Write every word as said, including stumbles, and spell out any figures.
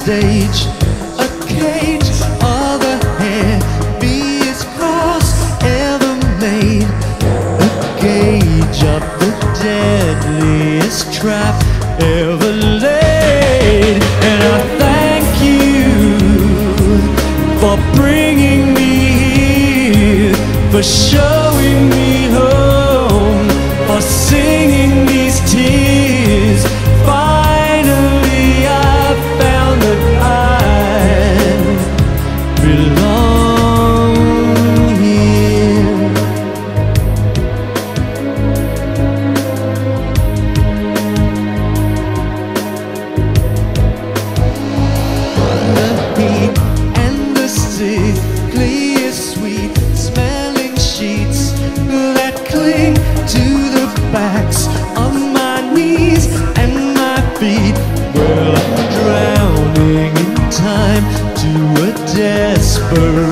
stage, a cage of the heaviest cross ever made, a cage of the deadliest trap ever laid. And I thank you for bringing me here, for showing me home, for singing these tears. Finally I found that I belong here. The heat and the sickliest sweet smelling sheets that cling to the backs of my knees and my feet. Well, I'm drowning in time to a desperate